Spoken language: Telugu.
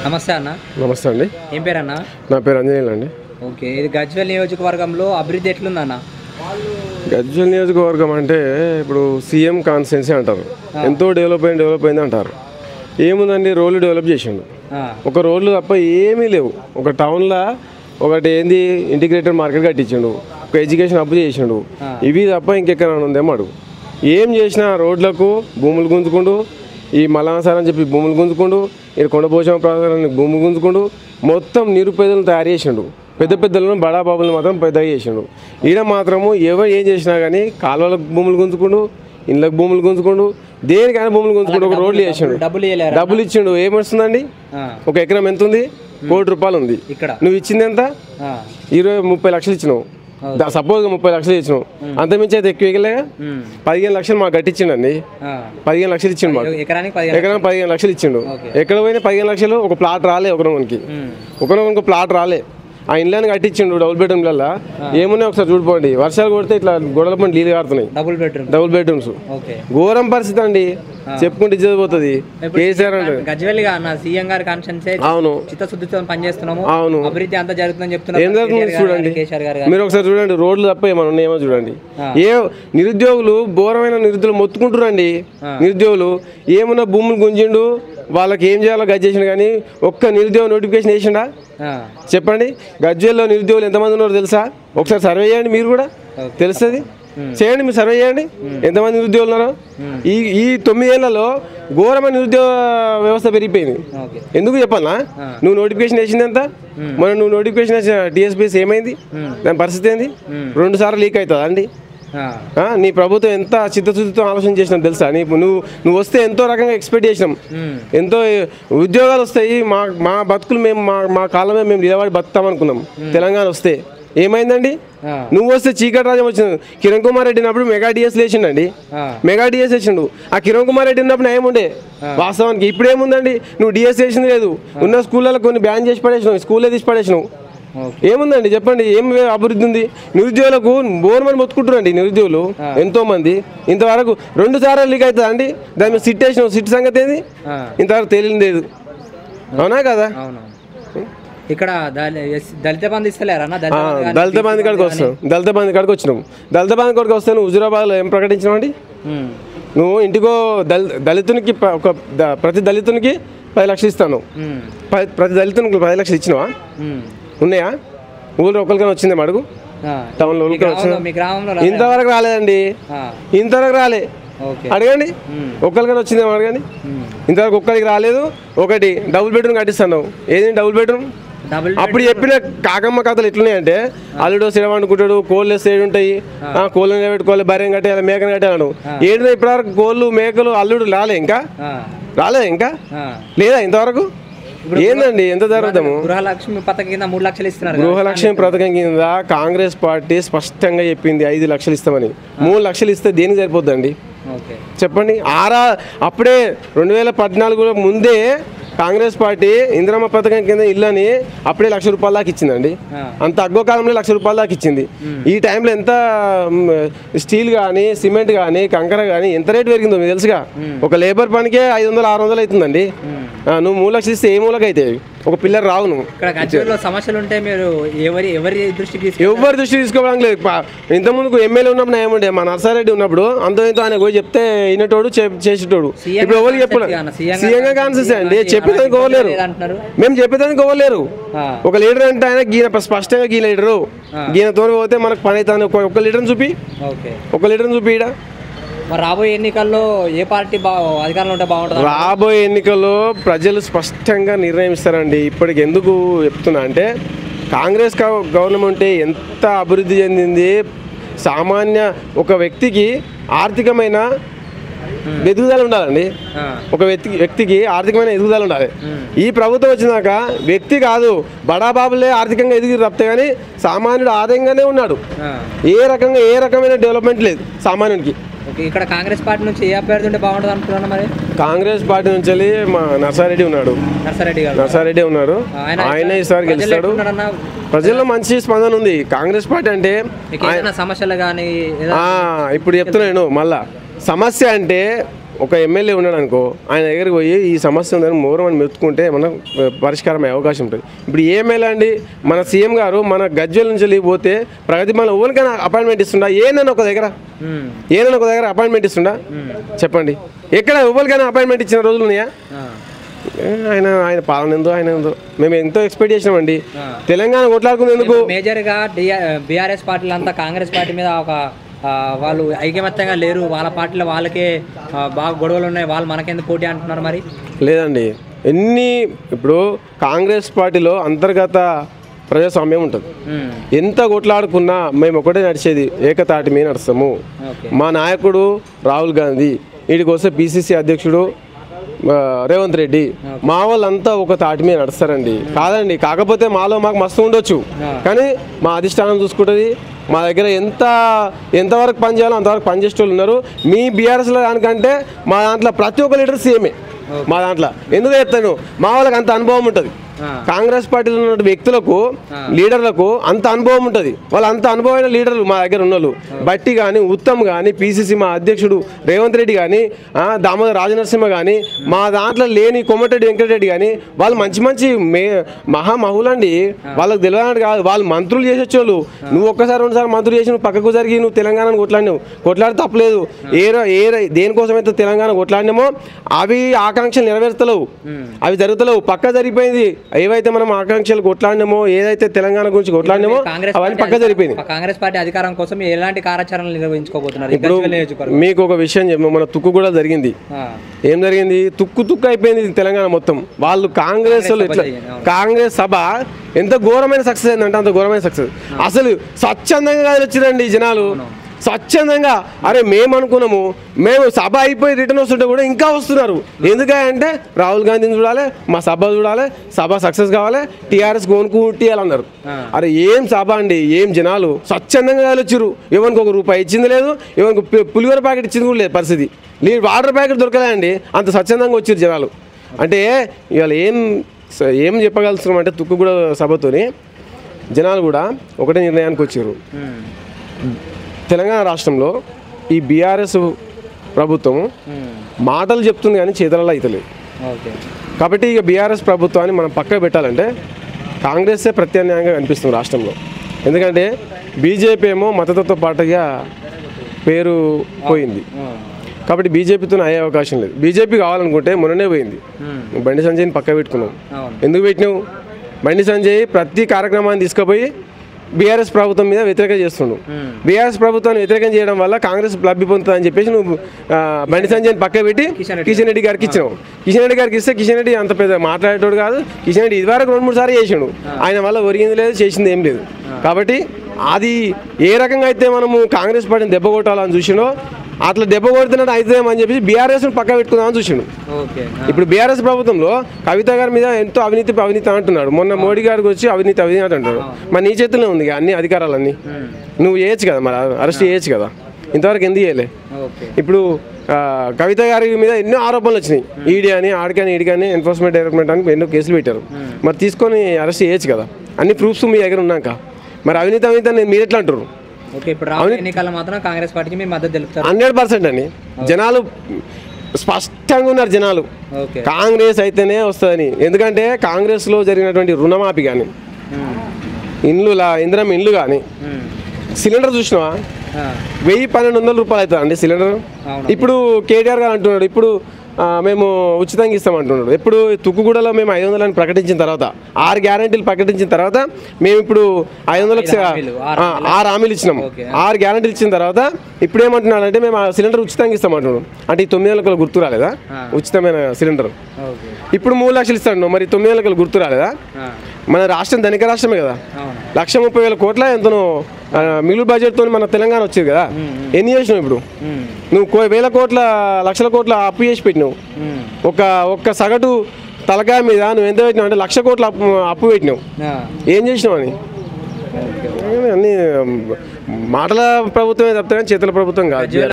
నమస్తే అన్న. నమస్తే అండి. ఏం పేరు అన్న? నా పేరు అంజనేయులు అండి. ఓకే, ఇది గజ్వేల్ నియోజకవర్గంలో అభివృద్ధి ఎట్లుందన్న? గజ్వేల్ నియోజకవర్గం అంటే ఇప్పుడు సీఎం కాన్స్టిట్యున్సీ అంటారు, ఎంతో డెవలప్ అయింది అంటారు. ఏముందండి, రోడ్లు డెవలప్ చేసిండు, ఒక రోడ్లు తప్ప ఏమీ లేవు. ఒక టౌన్లో ఒకటి ఏంది ఇంటిగ్రేటెడ్ మార్కెట్ కట్టించిండు, ఒక ఎడ్యుకేషన్ అప్పు చేసిండు, ఇవి తప్ప ఇంకెక్కడ ఉందేమో అడుగు. ఏం చేసినా రోడ్లకు భూములు గుంజుకుండు, ఈ మలాసారని చెప్పి భూములు గుంజుకుండు, ఈ కొండపోచమ్మ ప్రాంతాలని భూములు గుంజుకుండు, మొత్తం నిరుపేదలను తయారు చేసిండు. పెద్ద పెద్దలను బడాబాబులను మాత్రం పెద్దగా చేసిండు. ఈడ మాత్రము ఎవరు ఏం చేసినా కానీ కాలువలకు భూములు గుంజుకుండు, ఇళ్ళకు భూములు గుంజుకుండు, దేనికైనా భూములు గుంజుకుంటూ ఒక రోడ్లు చేసిండు, డబ్బులు ఇచ్చిండు. ఏమొస్తుందండి, ఒక ఎకరం ఎంత ఉంది? ₹1,00,00,000 ఉంది. నువ్వు ఇచ్చింది ఎంత? 20-30 లక్షలు ఇచ్చినావు. సపోజ్ 30 లక్షలు ఇచ్చినావు, అంతమించి అయితే ఎక్కువ ఇవ్వలేగా. 15 లక్షలు మాకు కట్టించిండండి, 15 లక్షలు ఇచ్చిండు మాకు. ఎకరానికి 15 లక్షలు ఇచ్చిండు. ఎక్కడ పోయినా 15 లక్షలు ఒక ప్లాట్ రాలే, ఒకరికి ప్లాట్ రాలే. ఆ ఇళ్ళని కట్టించిండు డబుల్ బెడ్రూమ్లలో. ఏమున్నాయి ఒకసారి చూడిపోండి, వర్షాలు కొడితే ఇట్లా గొడవల పని నీళ్ళు కారుతున్నాయి. డబుల్ బెడ్రూమ్స్ ఘోరం పరిస్థితి అండి, చెప్పుకుంటే ఇచ్చిపోతుంది. కేసీఆర్ అంటే అవును, చిత్తశుద్ధితో పనిచేస్తున్నాము, అవును, అభివృద్ధి అంతా జరుగుతుందని చెప్తున్నారు. ఏం జరుగుతుంది చూడండి, మీరు ఒకసారి చూడండి, రోడ్లు తప్ప ఏమైనా ఉన్నాయేమో చూడండి. ఏ నిరుద్యోగులు ఘోరమైన నిరుద్యోగులు మొత్తుకుంటురండి. నిరుద్యోగులు ఏమన్నా భూములు గుంజిండు, వాళ్ళకి ఏం చేయాలో గజ్జేసిండు, కానీ ఒక్క నిరుద్యోగ నోటిఫికేషన్ వేసిండా చెప్పండి? గజ్వేల్లో నిరుద్యోగులు ఎంతమంది ఉన్నారో తెలుసా? ఒకసారి సర్వే చేయండి, మీరు కూడా తెలుస్తుంది. చేయండి, మీరు సర్వే చేయండి ఎంతమంది నిరుద్యోగులు ఉన్నారో. ఈ 9 ఏళ్లలో ఘోరమైన నిరుద్యోగ వ్యవస్థ పెరిగిపోయింది. ఎందుకు చెప్పాలా? నువ్వు నోటిఫికేషన్ వేసింది ఎంత? మనం నువ్వు నోటిఫికేషన్ వేసిన టీఎస్పీఎస్ ఏమైంది? దాని పరిస్థితి ఏంది? 2 సార్లు లీక్ అవుతుందా అండి? నీ ప్రభుత్వం ఎంత చిత్తశుద్ధితో ఆలోచన చేసినాం తెలుసా? నువ్వు వస్తే ఎంతో రకంగా ఎక్స్పెక్ట్ చేసినాం, ఎంతో ఉద్యోగాలు వస్తాయి, మా బతుకులు మేము మా కాలమే మేము నిలబడి బతుకుతామనుకున్నాం. తెలంగాణ వస్తే ఏమైందండి? నువ్వు వస్తే చీకటి రాజ్యం వచ్చింది. కిరణ్ కుమార్ రెడ్డి ఉన్నప్పుడు మెగా డిఎస్ లేచిండండి, మెగా డిఎస్ వేసిండు. ఆ కిరణ్ కుమార్ రెడ్డి ఉన్నప్పుడు ఏముండే వాస్తవానికి? ఇప్పుడు ఏముందండి? నువ్వు డిఎస్ వేసింది లేదు, ఉన్న స్కూళ్ళలో కొన్ని బ్యాన్ చేసి పడేసినావు, స్కూల్లో తీసి పడేసినావు. ఏముందండి చెప్పండి, ఏం అభివృద్ధి ఉంది? నిరుద్యోగులకు బోర్మని మొత్తుకుంటున్నారండి నిరుద్యోగులు ఎంతో మంది. ఇంతవరకు 2 సార్లు లీక్ అవుతుందా అండి? దాని మీద సిట్ వేసినావు, సిట్ సంగతి ఏంది ఇంతవరకు తెలియలేదు. అవునా కదా? ఇక్కడ దళిత బంధు ఇస్తలేరా? దళిత బంధు కాడికి వస్తాం, దళిత బంధు కాడికి వచ్చినాం. దళిత బంధు కాడికి వస్తే నువ్వు హుజూరాబాద్లో ఏం ప్రకటించినావండి? నువ్వు ఇంటికో దళితునికి ప్రతి దళితునికి 10 లక్షలు ఇస్తాను, ప్రతి దళితునికి 10 లక్షలు ఇచ్చినావా? ఉన్నాయా? ఊళ్ళో ఒకరికైనా వచ్చిందే అడుగు, టౌన్లో వచ్చిందా? ఇంతవరకు రాలేదండి, ఇంతవరకు రాలే. అడగండి, ఒక్కరికైనా వచ్చిందేమో అడగండి. ఇంతవరకు ఒక్కరికి రాలేదు. ఒకటి డబుల్ బెడ్రూమ్ కట్టిస్తాను. ఏది డబుల్ బెడ్రూమ్? అప్పుడు చెప్పిన కాకమ్మ కథలు ఎట్లున్నాయంటే, అల్లుడు సినిమా అనుకుంటాడు, కోళ్ళు వేస్తే ఉంటాయి, కోళ్ళని పెట్టుకోవాలి, భార్యను కట్టేయాలి, మేకను కట్టేయాలను. ఏంటో ఇప్పటివరకు కోళ్ళు మేకలు అల్లుడు రాలే, ఇంకా లేదా ఇంతవరకు? ఏందండి ఎంత జరుగుతాము? గృహలక్ష్మి పథకం కింద 3 లక్షలు ఇస్తున్నారు. గృహలక్ష్మి పథకం కింద కాంగ్రెస్ పార్టీ స్పష్టంగా చెప్పింది 5 లక్షలు ఇస్తామని. 3 లక్షలు ఇస్తే దేనికి సరిపోద్దండి చెప్పండి? అప్పుడే 2014 ముందే కాంగ్రెస్ పార్టీ ఇందిరమ్మ పథకం కింద ఇల్లని అప్పుడే ₹1,00,000 దాకా ఇచ్చిందండి. అంత తక్కువ కాలంలో ₹1,00,000 దాకా ఇచ్చింది. ఈ టైంలో ఎంత స్టీల్ కానీ, సిమెంట్ కానీ, కంకర కానీ ఎంత రేటు పెరిగిందో మీకు తెలుసుగా. ఒక లేబర్ పనికే 500-600 అవుతుందండి. నువ్వు 3 లక్షలు ఇస్తే ఏ మూలకి అయితే ఒక పిల్లర్ రావు. నువ్వు సమస్యలు ఉంటే మీరు ఎవరి దృష్టికి తీసుకోవడం లేదు. ఇంతకుముందుకు ఎమ్మెల్యే ఉన్నప్పుడు ఏముండే, మా నర్సారెడ్డి ఉన్నప్పుడు అంత ఆయన పోయి చెప్తే వినేటోడు, చేసేటోడు. ఇప్పుడు ఎవరికి చెప్పడం? సీఎంగా కాన్సెస్ అండి, చెప్పేదానికి కోవలేరు, మేము చెప్పేదానికి కోవలేరు. ఒక లీడర్ అంటే ఆయన గీన స్పష్టంగా గీ లీడరు, గీనతో పోతే మనకు పని అవుతుంది. ఒక లీడర్ని చూపి, ఒక లీడర్ని చూపి. ఈడ రాబోయే ఎన్నికల్లో ఏ పార్టీ అధికారంలో ఉంటే బాగుంటుంది? రాబోయే ఎన్నికల్లో ప్రజలు స్పష్టంగా నిర్ణయిస్తారండి. ఇప్పటికి ఎందుకు చెప్తున్నా అంటే, కాంగ్రెస్ గవర్నమెంట్ ఎంత అభివృద్ధి చెందింది. సామాన్య ఒక వ్యక్తికి ఆర్థికమైన ఎదుగుదల ఉండాలండి. ఒక వ్యక్తికి ఆర్థికమైన ఎదుగుదల ఉండాలి. ఈ ప్రభుత్వం వచ్చినాక వ్యక్తి కాదు, బడాబాబులే ఆర్థికంగా ఎదిగి తప్పితే కానీ సామాన్యుడు ఆదాయంగానే ఉన్నాడు. ఏ రకమైన డెవలప్మెంట్ లేదు సామాన్యుడికి. ఇక్కడ కాంగ్రెస్ పార్టీ నుంచి ఏ అభ్యర్థి ఉంటే బాగుంటుంది అనుకుంటున్నా? మరి కాంగ్రెస్ పార్టీ నుంచి మా నర్సారెడ్డి ఉన్నాడు, నర్సారెడ్డి ఉన్నారు. ఆయన ఈసారి గెలుస్తాడు. ప్రజల్లో మంచి స్పందన ఉంది. కాంగ్రెస్ పార్టీ అంటే సమస్యలు కానీ ఇప్పుడు చెప్తున్నాను మళ్ళా. సమస్య అంటే ఒక ఎమ్మెల్యే ఉన్నాడు అనుకో, ఆయన దగ్గరికి పోయి ఈ సమస్య ఉందని మోరమని మెచ్చుకుంటే మనం పరిష్కారం అయ్యే అవకాశం ఉంటుంది. ఇప్పుడు ఏ ఎమ్మెల్యే అండి, మన సీఎం గారు మన గజ్వేల్ నుంచి వెళ్ళిపోతే ప్రగతి మన ఎవరికైనా అపాయింట్మెంట్ ఇస్తుండా? ఏనైనా ఒక దగ్గర అపాయింట్మెంట్ ఇస్తుండా చెప్పండి? ఎక్కడ ఎవరికైనా అపాయింట్మెంట్ ఇచ్చిన రోజులు ఉన్నాయా? ఆయన పాలన ఏందో ఆయన ఏందో మేము ఎంతో ఎక్స్పెక్ట్ చేసినామండి. తెలంగాణ కొట్లాడుకుంది ఎందుకు? మేజర్గా బీఆర్ఎస్ పార్టీలు అంతా కాంగ్రెస్ పార్టీ మీద ఒక వాళ్ళు ఐకమత్యంగా లేరు, వాళ్ళ పార్టీలో వాళ్ళకే బాగా గొడవలు ఉన్నాయి, వాళ్ళు మనకెందుకు పోటీ అంటున్నారు. మరి లేదండి, ఇప్పుడు కాంగ్రెస్ పార్టీలో అంతర్గత ప్రజాస్వామ్యం ఉంటుంది. ఎంత కొట్లాడుకున్నా మేము ఒకటే నడిచేది, ఏకతాటి మీద నడుస్తాము. మా నాయకుడు రాహుల్ గాంధీ, వీడికి వస్తే పిసిసి అధ్యక్షుడు రేవంత్ రెడ్డి, మా వాళ్ళంతా ఒక తాటి మీద నడుస్తారండి. కాదండి, కాకపోతే మాకు మస్తు ఉండొచ్చు, కానీ మా అధిష్టానం చూసుకుంటుంది. మా దగ్గర ఎంతవరకు పని చేయాలో అంతవరకు పనిచేసే వాళ్ళు ఉన్నారు. మీ బీఆర్ఎస్లో దానికంటే మా దాంట్లో ప్రతి ఒక్క లీడర్ సీఎమే. మా దాంట్లో ఎందుకు చెప్తాను, మా వాళ్ళకి అంత అనుభవం ఉంటుంది. కాంగ్రెస్ పార్టీలో ఉన్న వ్యక్తులకు లీడర్లకు అంత అనుభవం ఉంటుంది. వాళ్ళు అంత అనుభవమైన లీడర్లు మా దగ్గర ఉన్నోళ్ళు. బట్టి కానీ, ఉత్తమ్ కానీ, పిసిసి మా అధ్యక్షుడు రేవంత్ రెడ్డి కానీ, దామోదర్ రాజనరసింహ కానీ, మా దాంట్లో లేని కొమ్మటిరెడ్డి వెంకటరెడ్డి కానీ, వాళ్ళు మంచి మహామహులండి. వాళ్ళకి తెలియదు కాదు, వాళ్ళు మంత్రులు చేసేవాళ్ళు. నువ్వు ఒక్కసారి రెండుసార్లు మంత్రులు చేసి నువ్వు పక్కకు జరిగి నువ్వు తెలంగాణను కొట్లాడి తప్పలేదు. దేనికోసమైతే తెలంగాణ కొట్లాడినామో అవి ఆకాంక్షలు నెరవేర్తలేవు, అవి జరుగుతలేవు. పక్క జరిగిపోయింది. ఏవైతే మనం ఆకాంక్షలు కొట్లాడినామో, ఏదైతే తెలంగాణ గురించి కొట్లాడినామో అవన్నీ పక్క జరిగిపోయింది. కాంగ్రెస్ పార్టీ అధికారం కోసం ఎలాంటి కార్యాచరణలు నిర్వహించుకోబోతున్నారు? ఇప్పుడు మీకు ఒక విషయం చెప్పు, మన తుక్కు కూడా జరిగింది. ఏం జరిగింది? తుక్కు అయిపోయింది తెలంగాణ మొత్తం. వాళ్ళు కాంగ్రెస్ సభ ఎంత ఘోరమైన సక్సెస్ అయిందంటే అంత ఘోరమైన సక్సెస్. అసలు స్వచ్ఛందంగా వచ్చిరండి జనాలు, స్వచ్ఛందంగా. అరే మేము అనుకున్నాము, మేము సభ అయిపోయి రిటర్న్ వస్తుంటే కూడా ఇంకా వస్తున్నారు. ఎందుకంటే రాహుల్ గాంధీని చూడాలి, మా సభ చూడాలి, సభ సక్సెస్ కావాలి, టీఆర్ఎస్ కొనుక్కుంటాలన్నారు. అరే ఏం సభ అండి, ఏం జనాలు స్వచ్ఛందంగా వచ్చారు. ఎవరికి ఒక రూపాయి ఇచ్చింది లేదు, ఎవరికి పులిహోర ప్యాకెట్ ఇచ్చింది కూడా లేదు పరిస్థితి. వాటర్ ప్యాకెట్ దొరకలేదండి, అంత స్వచ్ఛందంగా వచ్చారు జనాలు. అంటే ఇవాళ ఏం చెప్పగలుగుతున్నాం అంటే తుక్కుగూడ సభతోని జనాలు కూడా ఒకటే నిర్ణయానికి వచ్చారు. తెలంగాణ రాష్ట్రంలో ఈ బీఆర్ఎస్ ప్రభుత్వం మాటలు చెప్తుంది కానీ చేతలలో అవుతలేదు. కాబట్టి ఇక బీఆర్ఎస్ ప్రభుత్వాన్ని మనం పక్కకు పెట్టాలంటే కాంగ్రెసే ప్రత్యామ్నాయంగా కనిపిస్తుంది రాష్ట్రంలో. ఎందుకంటే బీజేపీ ఏమో మతతత్వ పార్టీగా పేరు పోయింది, కాబట్టి బీజేపీతో అయ్యే అవకాశం లేదు. బీజేపీ కావాలనుకుంటే మొన్ననే పోయింది. బండి సంజయ్ని పక్క పెట్టుకున్నాం. ఎందుకు పెట్టినావు? బండి సంజయ్ ప్రతి కార్యక్రమాన్ని తీసుకుపోయి బీఆర్ఎస్ ప్రభుత్వం మీద వ్యతిరేకం చేస్తున్నావు. బీఆర్ఎస్ ప్రభుత్వాన్ని వ్యతిరేకం చేయడం వల్ల కాంగ్రెస్ లబ్ధి పొందుతుందని చెప్పేసి నువ్వు బండి సంజయ్ని పక్క పెట్టి కిషన్ రెడ్డి గారికి ఇచ్చినావు. కిషన్ రెడ్డి గారికి ఇస్తే కిషన్ రెడ్డి అంత పెద్ద మాట్లాడేటోడు కాదు. కిషన్ రెడ్డి ఇదివరకు 2-3 సార్లు చేసాడు, ఆయన వల్ల ఒరిగింది లేదు, చేసింది ఏం లేదు. కాబట్టి అది ఏ రకంగా అయితే మనము కాంగ్రెస్ పార్టీని దెబ్బ కొట్టాలని చూసినో అట్లా దెబ్బ కొడుతున్నట్టు అవుతుందేమని చెప్పేసి బీఆర్ఎస్ను పక్క పెట్టుకుందామని చూసిండు. ఇప్పుడు బీఆర్ఎస్ ప్రభుత్వంలో కవిత గారి మీద ఎంతో అవినీతి అంటున్నాడు. మొన్న మోడీ గారికి వచ్చి అవినీతి అంటాడు. మరి నీ చేతుల్లో ఉంది అన్ని అధికారాలన్నీ, నువ్వు చేయొచ్చు కదా, మరి అరెస్ట్ చేయొచ్చు కదా. ఇంతవరకు ఎందుకు చేయలే? ఇప్పుడు కవిత గారి మీద ఎన్నో ఆరోపణలు వచ్చినాయి. ఈడీ అని, ఆడికని, ఈడికని, ఎన్ఫోర్స్మెంట్ డైరెక్టరేట్ అని ఎన్నో కేసులు పెట్టారు. మరి తీసుకొని అరెస్ట్ చేయొచ్చు కదా, అన్ని ప్రూఫ్స్ మీ దగ్గర ఉన్నాక. మరి అవినీతి అని మీరు ఎట్లా అంటారు? ఇప్పుడు ఎన్నికల్లో మాత్రం కాంగ్రెస్ పార్టీకి మీరు మద్దతు తెలుపుతారు? 100% అండి. జనాలు స్పష్టంగా ఉన్నారు. జనాలు కాంగ్రెస్ అయితేనే వస్తుందని. ఎందుకంటే కాంగ్రెస్లో జరిగినటువంటి రుణమాఫీ కానీ, ఇందిరమ్మ ఇండ్లు కానీ, సిలిండర్ చూసినావా 1000-1200 రూపాయలు అవుతుంది అండి సిలిండర్. ఇప్పుడు కేటీఆర్ గారు అంటున్నాడు ఇప్పుడు మేము ఉచితంగా ఇస్తామంటున్నాడు. ఎప్పుడు తుక్కుగూడలో మేము 500 అని ప్రకటించిన తర్వాత, 6 గ్యారంటీలు ప్రకటించిన తర్వాత మేము ఇప్పుడు 500లకు 6 హామీలు ఇచ్చినాము. 6 గ్యారంటీలు ఇచ్చిన తర్వాత ఇప్పుడు ఏమంటున్నాడు అంటే మేము సిలిండర్ ఉచితంగా ఇస్తామంటున్నాడు. అంటే ఈ 9 నెలలకు గుర్తు రాలేదా ఉచితమైన సిలిండర్? ఇప్పుడు 3 లక్షలు ఇస్తాడు, మరి 9 నెలలకు గుర్తు రాలేదా? మన రాష్ట్రం ధనిక రాష్ట్రమే కదా, 1,30,000 కోట్ల ఎంతనో మిగులు బడ్జెట్తో మన తెలంగాణ వచ్చేది కదా. ఎన్ని చేసినావు? ఇప్పుడు నువ్వు 1,000 కోట్ల 1,00,000 కోట్ల అప్పు చేసి పెట్టినావు. ఒక్క సగటు తలకాయ మీద నువ్వు ఎంత పెట్టినావు అంటే 1,00,000 కోట్ల అప్పు పెట్టినావు. ఏం చేసినావు అని? అన్ని మాటల ప్రభుత్వమే తప్పితే చేతుల ప్రభుత్వం కాదు.